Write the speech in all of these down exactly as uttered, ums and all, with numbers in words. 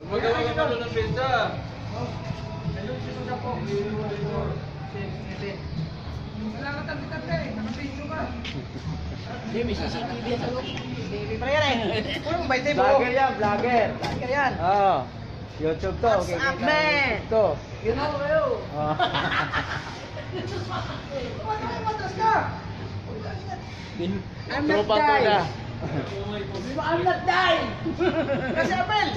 Gumagawa ka pa ng benta. Wala ka tabi-tabi eh. Naka-video ka. Hindi, may C C T V yan sa loob. T V pa yan eh. Puro mong baitay bro. Vlogger yan, vlogger. Vlogger yan. Oo. YouTube to. What's up, man? To. You know kayo. Oo. Ano kayo matras ka? I'm not Tropa to dying. na. I'm not dying. Kasi Abel.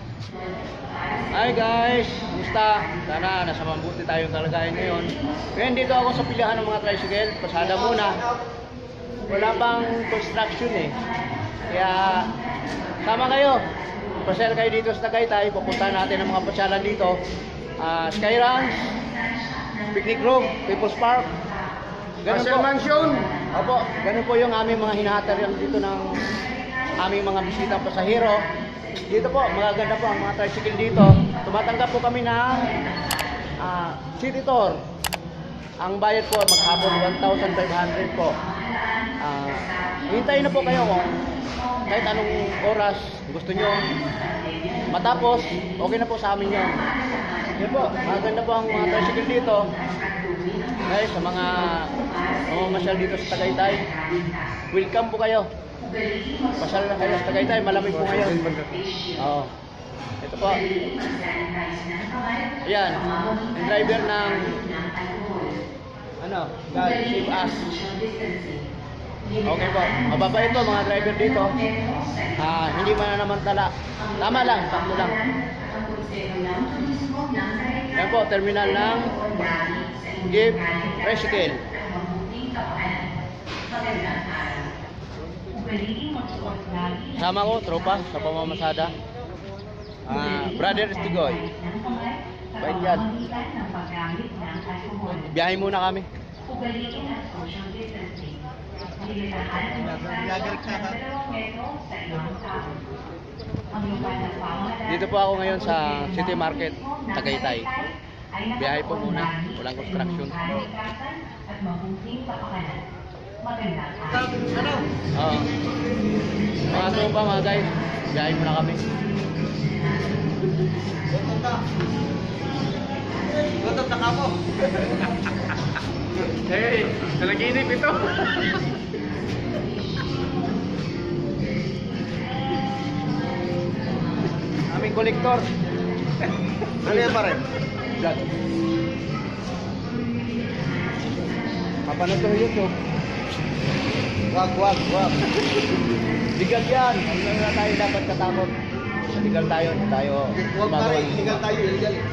Hi guys, kumusta? Sana nasa mabuti tayong kalagayan ngayon. Ngayon dito ako sa pilihan ng mga tricycle. Pasada muna. Wala pang construction eh. Kaya sama kayo. Pasyal kayo dito sa Tagaytay. Pupunta natin ang mga pasyalan dito. Uh, Sky Ranch, Picnic Room, People's Park. Ganun Marcel po. Mansion. Opo, ganun po yung aming mga hinahatarian dito ng aming mga bisitang pasahero. Dito po, magaganda po ang mga tricycle dito. Tumatanggap po kami ng uh, city tour. Ang bayad po maghapon one thousand five hundred po. Uh, hintayin na po kayo kung kahit anong oras gusto nyo matapos, okay na po sa amin yun. Yan po, magaganda po ang mga tricycle dito. Guys, sa mga mamasyal dito sa Tagaytay, welcome po kayo. Pasyal na kayo sa Tagaytay, malamig po ngayon. Oo. Ito po. Ayan, yung driver ng ano, God Save Us. Okay po, mababait po mga driver dito. Ah, hindi man naman tala. Tama lang, sakto lang. Ayan po, terminal ng Jeep Tricycle. Sama ko, tropa, sa pamamasada. Ah, Brother Estigoy. Bait yan. Biyahe muna kami. Dito po ako ngayon sa City Market, Tagaytay. Biyahe po muna, walang construction. Ano? Oo. Mga tropa mga guys, biyahe muna kami. Gutom na ka mo. Hey, nalaginip ito. Aming kolektor. Ano yan pare? Vlog. Mapanood ko YouTube. Wag, wag, wag. Legal yan. Hindi na tayo dapat katakot. Legal tayo. Tayo. Wag pare, illegal tayo, illegal eh.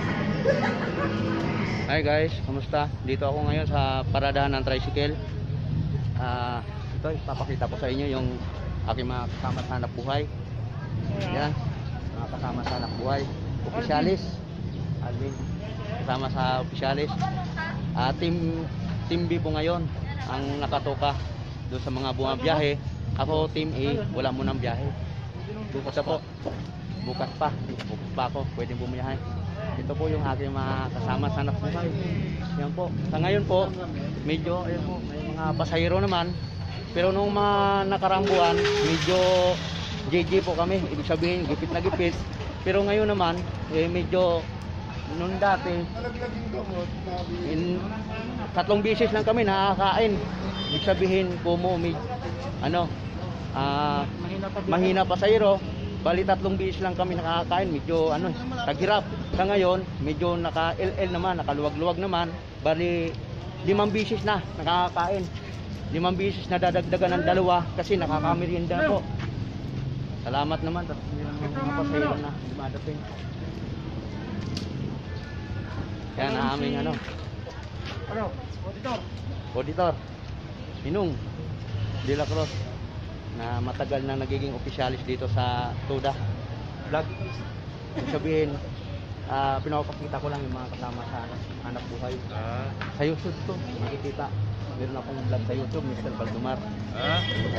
Hi guys, kamusta? Dito ako ngayon sa paradahan ng tricycle. Ah, uh, ito, ipapakita ko sa inyo yung aking mga kasama sa hanap buhay. Yan, mga kasama sa hanap buhay. Opisyalis. Alvin. Kasama sa opisyalis. Ah, uh, team team B po ngayon ang nakatoka doon sa mga bumabiyahe. Ako team A, wala mo nang biyahe. Bukas po. Bukas pa. Bukas pa ako, pwedeng bumiyahe. Ito po yung aking mga kasama sa hanap buhay. Yan po. Sa ngayon po, medyo ayun po, may mga pasahero naman. Pero nung mga nakarambuan, medyo J J po kami. Ibig sabihin, gipit na gipit. Pero ngayon naman, eh, medyo nung dati, in, tatlong bisis lang kami nakakain. Ibig sabihin, kumo, med, ano, ah, mahina pasahero. Bali tatlong bisis lang kami nakakain, medyo ano, taghirap. Sa ngayon, medyo naka-L L naman, nakaluwag-luwag naman. Bali limang bisis na nakakain. Limang bisis na dadagdagan ng dalawa kasi nakakamerienda po. Salamat naman at mga pasahero na dumadating. Yan ang aming ano. Ano? Auditor. Auditor. Minung De La Cruz na matagal na nagiging opisyalis dito sa Toda Vlog. Ibig sabihin, uh, pinapakita ko lang yung mga kasama sa hanap buhay. Ah. Sa YouTube to, makikita. Meron akong vlog sa YouTube, Mister Baldumar. Ah?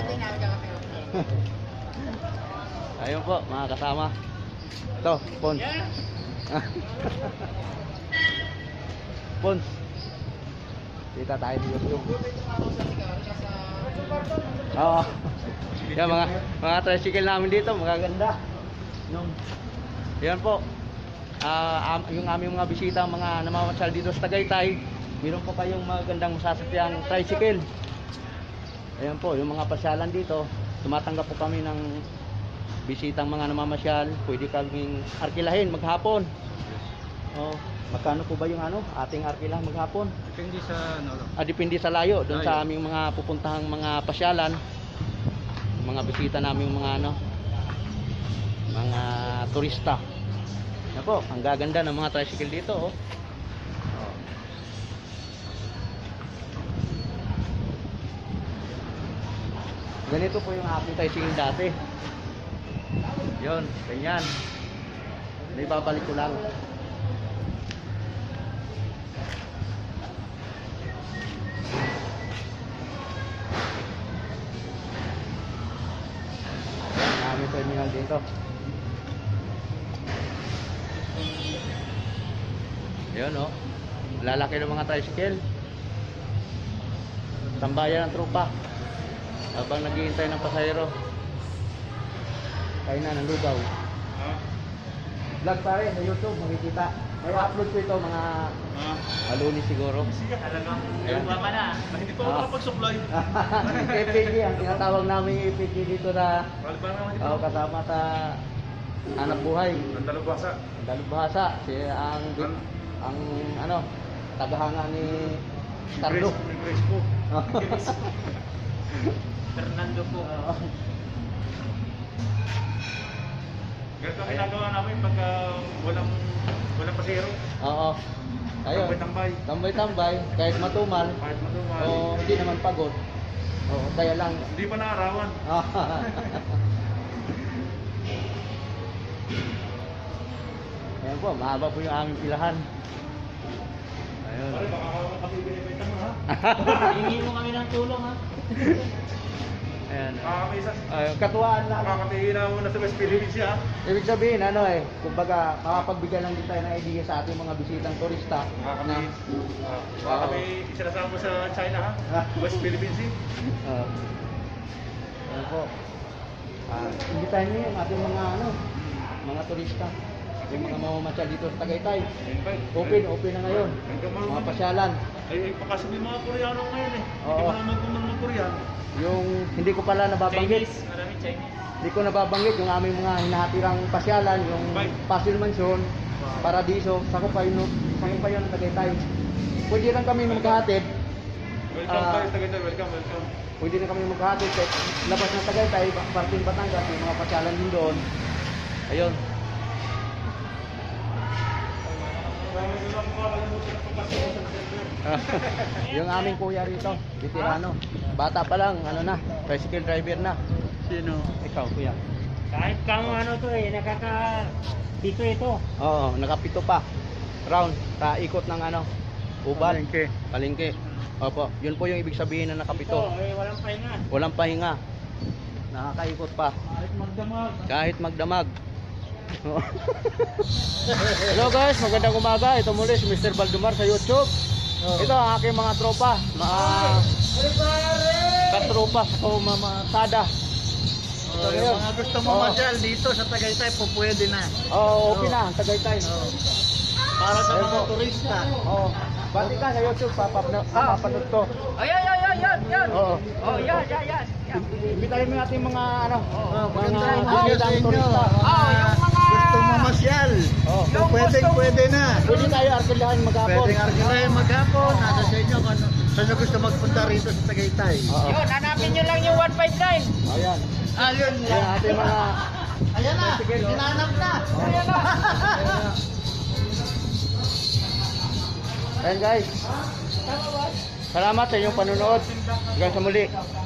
Ayun po, mga kasama. Ito, Pons. Pons. Kita tayo sa YouTube. Oo. Yan mga mga tricycle namin dito, magaganda. Nung Yan po. Ah, am- yung aming mga bisita, mga namamasyal dito sa Tagaytay, meron po kayong magandang masasakyang tricycle. Ayan po, yung mga pasyalan dito, tumatanggap po kami ng bisitang mga namamasyal. Pwede kaming arkilahin maghapon. Oh, magkano po ba yung ano, ating arkilah maghapon? Depende sa ano. Ah, depende sa layo doon Layo. sa aming mga pupuntahang mga pasyalan. Mga bisita naming mga ano, mga turista. Yan po, ang gaganda ng mga tricycle dito, oh. Oh. Ganito po yung aking tricycle dati. Yun, ganyan. Naibabalik ko lang. Kami terminal dito. Yun, oh. Lalaki ng mga tricycle. Tambayan ng trupa. Habang naghihintay ng pasahero. Kaya na ng lugaw. Vlog pa rin sa YouTube, makikita. May upload ko ito mga alunis siguro. Ayan. Hindi pa ako nakapag-supply. F P G, ang tinatawag namin F P G dito na oh, kasama sa anak buhay. Ang dalubhasa. Ang dalubhasa, si ang ang ano, tagahanga ni Carlo. Crespo. Fernando po. Ganito ang ginagawa namin pagka walang walang pasero. Oo. Ayun. Tambay-tambay. Tambay-tambay, kahit matumal. Kahit matumal. O hindi naman pagod. Oo, kaya lang. Hindi pa naarawan. Ayan po, mahaba po yung aming pilahan. Ayun. Pare, baka ako makapibili-bili mo ha. Hingi mo kami ng tulong ha. Ayan. Makakamisas. Ayun, katuwaan lang. Makakatingin na muna sa West Philippines siya. Ibig sabihin, ano eh, kumbaga, makapagbigyan lang din tayo ng idea sa ating mga bisitang turista. Baka kami, ah, baka Oo. kami isinasama sa China ha. West Philippines Sea. Uh, ano po? Ah, imbitahin niyo yung ating mga ano, mga turista. Yung mga mamamasyal dito sa Tagaytay. Invite. Open, open na ngayon. Mga pasyalan. Ay, ay pakasabi mga Koreano ngayon eh. Oo. Hindi mo naman kumang ng Korean. Yung hindi ko pala nababanggit. Marami Chinese. Hindi ko nababanggit yung aming mga hinahatirang pasyalan, yung Bye. Pasil Mansion, Paradiso, Sakupay, no, Sakupay yun ng Tagaytay. Pwede lang kami magkahatid. Welcome Ah. guys, Tagaytay. Welcome, welcome. Pwede na kami magkahatid kahit labas ng Tagaytay, parting Batangas, yung mga pasyalan din doon. Ayun. Maraming salamat po. Kalimutan na pagpasok sa center. Yung aming kuya rito, veterano. Bata pa lang, ano na, tricycle driver na. Sino? Ikaw, kuya. Kahit kamo ano to eh, nakaka... Dito ito. Oo, nakapito pa. Round, ta ikot ng ano, ubal. Palengke. Palengke. Opo, yun po yung ibig sabihin na nakapito. Ito, eh, walang pahinga. Walang pahinga. Nakakaikot pa. Kahit magdamag. Kahit magdamag. Hello guys, magandang umaga. Ito muli si Mister Baldumar sa YouTube. Ito ang aking mga tropa. Mga katropa sa mamasada. Oh, yung mga gusto mo Oo. masyal dito sa Tagaytay, po pwede na. Oo, okay na, ang Tagaytay. Para sa Ayun mga po. turista. Oo. Bati ka sa YouTube, papapanood papapanood ko. Ay, ay, ay, ay, yan, yan. Oo. Oh, yan, yan, yan. yan. Imbitahin mo natin mga ano, mga maganda yung video sa bisitang inyo. turista. Oh, yung mga... Gusto mo masyal. Oo. So, pwede, pwede na. Pwede tayo arkilahan maghapon. Pwedeng arkilahin maghapon. Nasa sa inyo kung ano. Saan nyo gusto magpunta rito sa Tagaytay? Oo. Yun, hanapin nyo lang yung one five nine. Ayan. Ah, yun. Ayan ating mga Ayan na. Hinanap na. Ayan na. Ayan guys. Salamat sa inyong panonood. Hanggang sa muli.